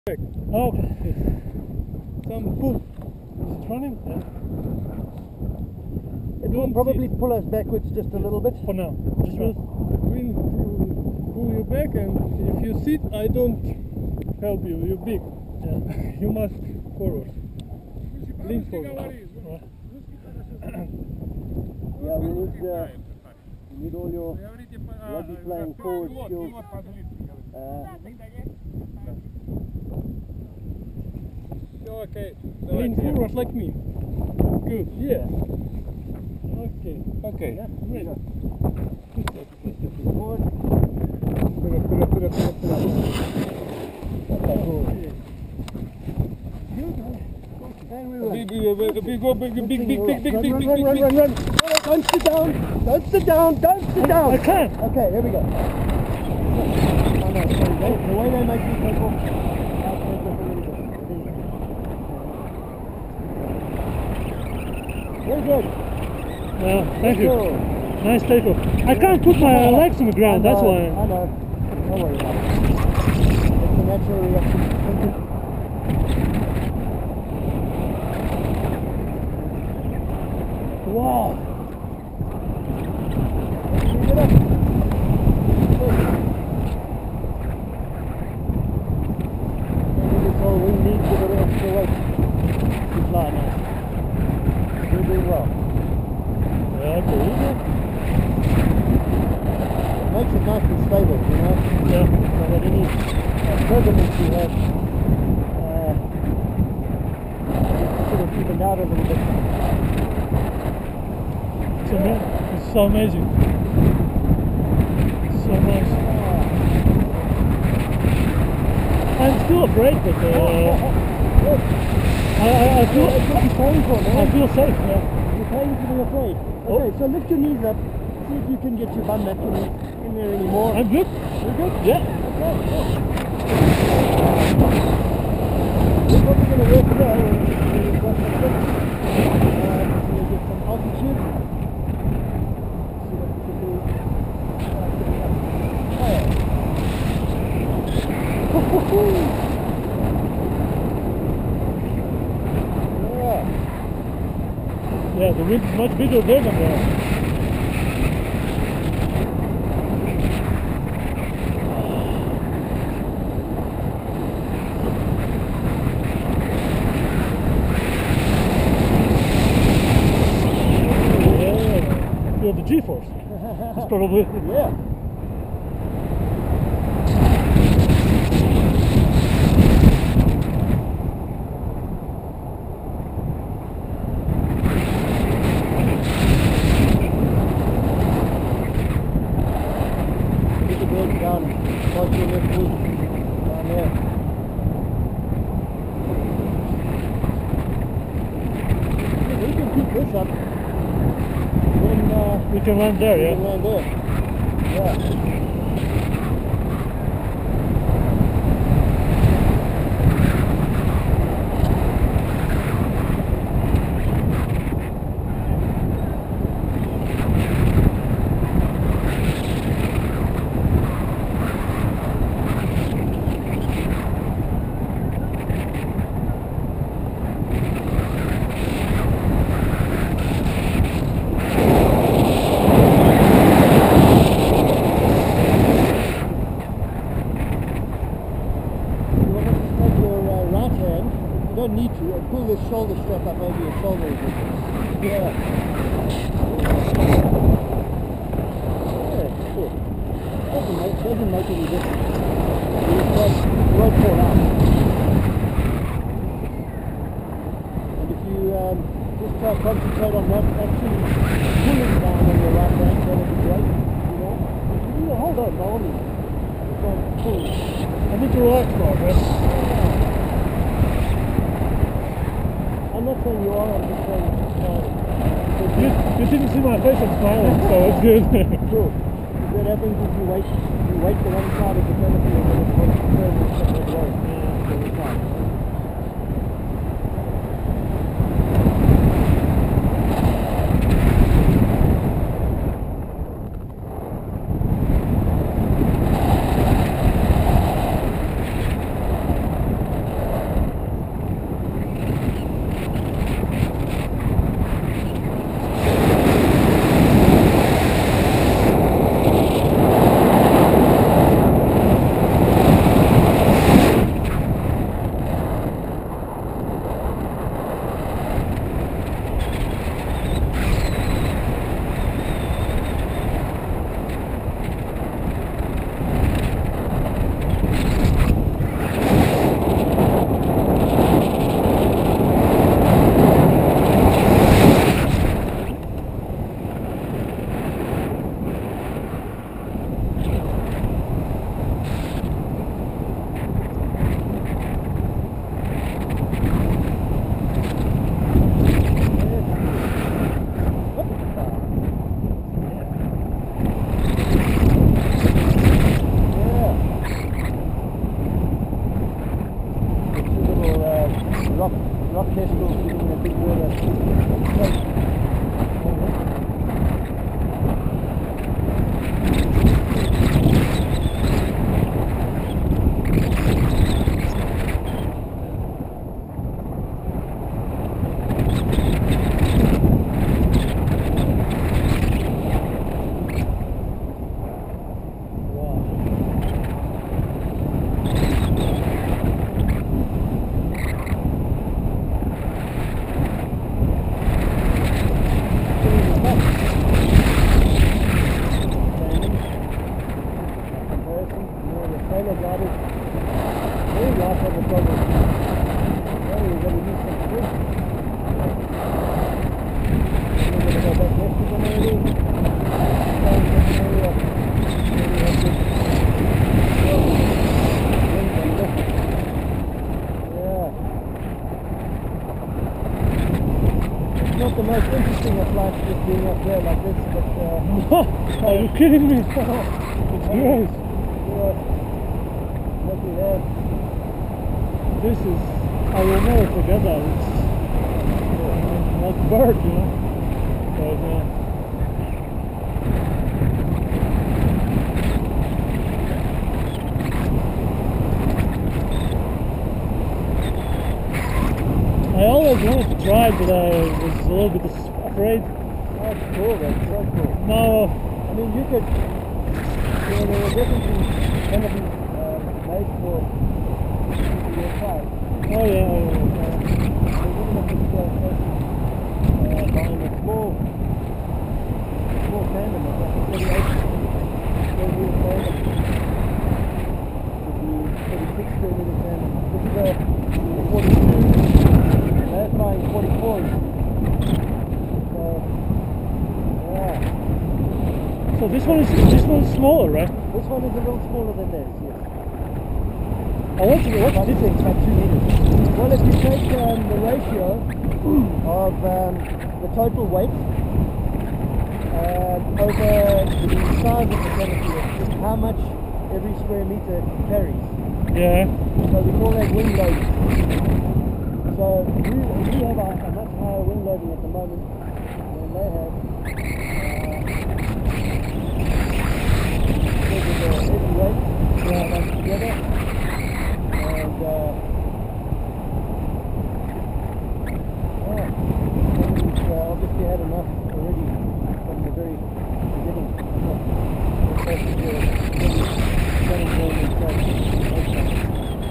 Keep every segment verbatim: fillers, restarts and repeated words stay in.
Okay. Some pull. Is it running? Yeah. It will probably pull us backwards just a little bit. For now. Just will pull you back, and if you sit, I don't help you. You're big. Yeah. You must forward. Lean forward. Yeah, we need, uh, we need all your rugby playing forward skills. Uh, Okay. Lean forward like me. Good. Yeah. Okay. Okay. Yeah. Great. Forward. Put up, put up, put up, put up, put up. Okay. And we run. Big, big, big, big, big, big, big, big, big, Run, big, run, big, run, big, run, big. run, run. No, don't sit down. Don't sit down. Don't sit down. I can't. Okay, here we go. Oh, no, sorry. They, the way they make you take off, I'll take off a little bit. Very good. Yeah, thank you. Good. Nice takeoff. I can't put my legs on the ground, I that's know, why. I know. Don't worry about it. It's a natural reaction. Wow. Get up. Maybe this whole wing needs a bit of extra weight. Good fly now. You're doing well. Yeah, I believe it. It makes it nice and stable, you know? Yeah. So that any uh, turbulence you have, uh, you sort of keep it out a little bit. It's, ama it's so amazing. It's so nice. I'm still afraid, but uh, I, I, I feel That's what you're paying for, man. I feel safe. Yeah. You're paying to be afraid. Okay, so lift your knees up. See if you can get your bum back in, in there anymore. I'm good. You're good? Yeah. Okay, good. We're probably going to work well when we've got some lift. Uh, we'll get some altitude. See what we can do. Uh, getting up higher. Yeah. Yeah, the wind is much bigger there than there. Feel the G-force. It's probably. Yeah. Get the bird down. Watch your left knee. Down there. If we can keep this up, then uh, We can land there, we yeah. can land there. Yeah. You don't need to, pull this shoulder strap up over your shoulder. Yeah. Yeah, cool. Doesn't make, doesn't make any difference. You won't, you won't fall out. And if you um, just try to concentrate on not actually pulling down on your right hand, that would be great. You know? You know, hold on, by all means. Just don't pull. I need to relax more, man. I'm not saying you are, I'm just saying uh, You, you didn't see my face, I'm smiling, so it's good. Cool. What happens is you wait, you wait the one side of the canopy and then it goes further a separate way. So it's fine. rock, rock kestrels living in a big water place. Not the most interesting of flights just being up there like this, but uh, are you kidding me? It's great. Yeah, what we have. This is, I will never forget that. It's uh, not bird, you know. But uh, I always wanted to try it, but I was a little bit afraid. That's cool, that's so cool. Now, I mean, you could, you know, there were definitely going to be uh, made for your car. oh yeah, oh, yeah. They wouldn't have just uh, uh, buying a small, small tandem, it's like a thirty-eight, thirty-eight tandem. Would be thirty-six square meter tandem. This is a, a forty-two. They're flying forty-fours. So, yeah. So this one is this one's smaller, right? This one is a little smaller than theirs, yes. Oh, what's the what's About the difference? about two meters. Well, if you take um, the ratio of um, the total weight um, over the size of the canopy, it's just how much every square meter carries. Yeah. So we call that wing loading. So we, we have a, a much higher wing loading at the moment than they have. Uh, because of the heavy weight Yeah. that comes together. And uh, yeah, we've uh, obviously had enough already from the very beginning. We're supposed to do a really stunning game and stuff.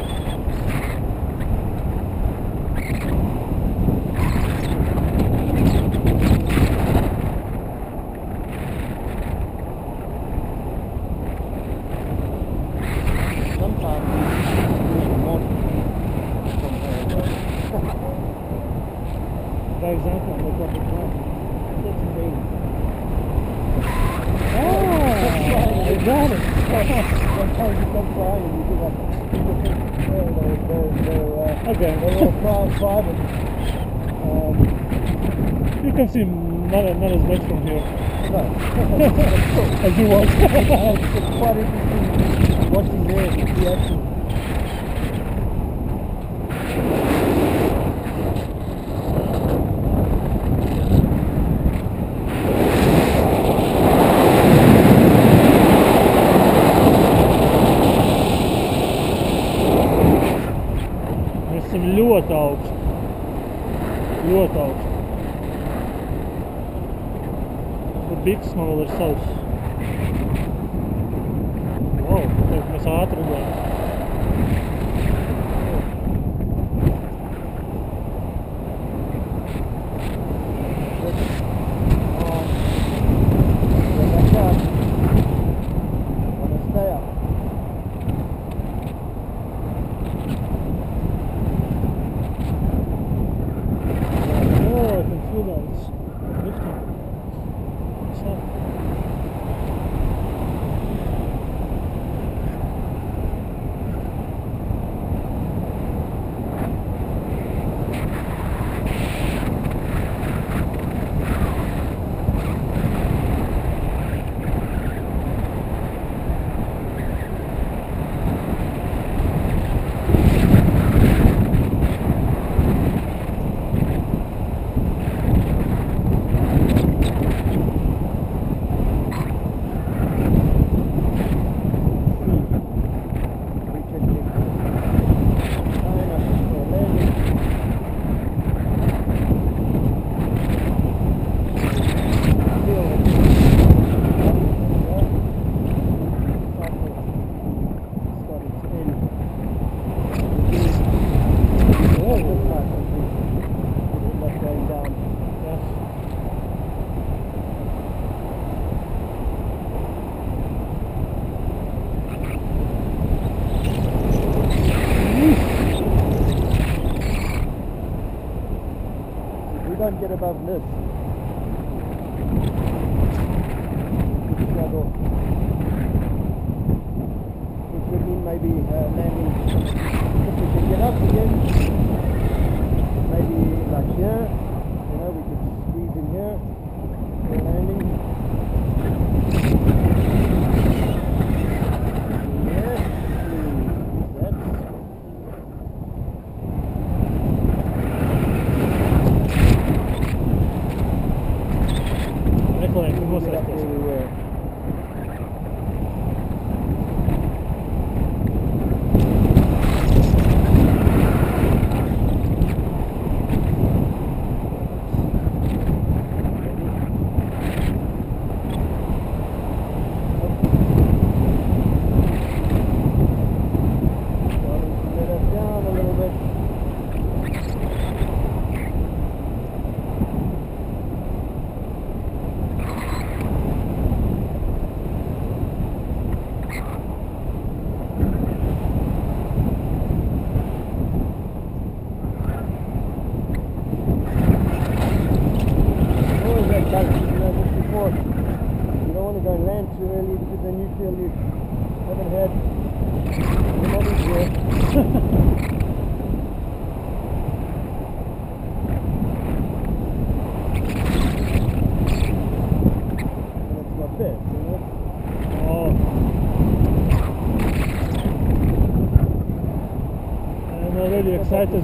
Sometimes we want from her. For example, on the top of the It's amazing. Ah, I got it. Sometimes you come crying and you do like, people think oh, they're, they're, they're, uh, Okay. they're all crying private. Um, You can see not, not as much from here no. as you want. It's quite interesting watching their reaction. There's some lure dogs. Lure dogs. The big smaller size. Wow, dat is met water erbij. Oh, I can feel that. It's lifting. What's up? don't get above this. Good struggle. Which would mean maybe uh, landing, if we can get up again, maybe like here, you know, we could squeeze in here for landing. Yes, that's Ecco, ecco, Get mostra up where questo. we were. Starting to let us down a little bit. Always that balance, you know, just before. You don't want to go and land too early because then you feel you haven't had the knowledge yet. And it's not fair, you know. Oh. I'm already excited.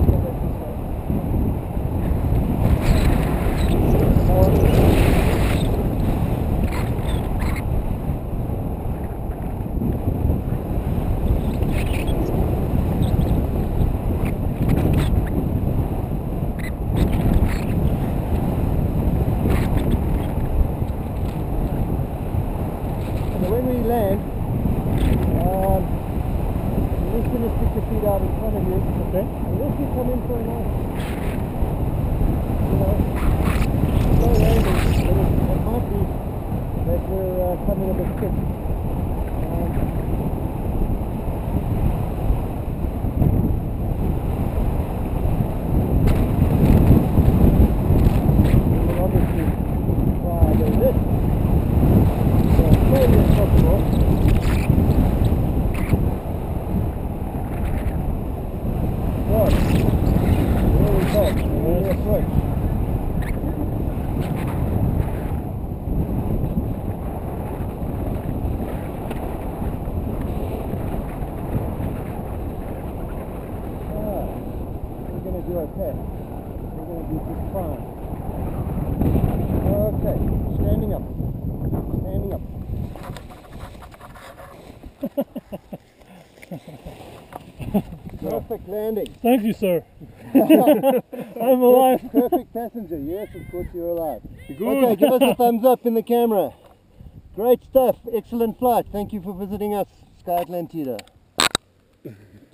And when we land, um, you're just going to stick your feet out in front of you. Okay. Unless you come in for a nice, you know, slow landing, then it, it might be that we're uh, coming a bit quick. Um, we'll obviously try to do this. So as slowly as possible. Right. There we go. There we approach. Ah, we're going to do okay. We're going to do just fine. Okay, standing up. Standing up. Perfect landing. Thank you, sir. I'm alive. Perfect passenger. Yes, of course you're alive. Good. Okay, give us a thumbs up in the camera. Great stuff. Excellent flight. Thank you for visiting us, Sky Atlantida.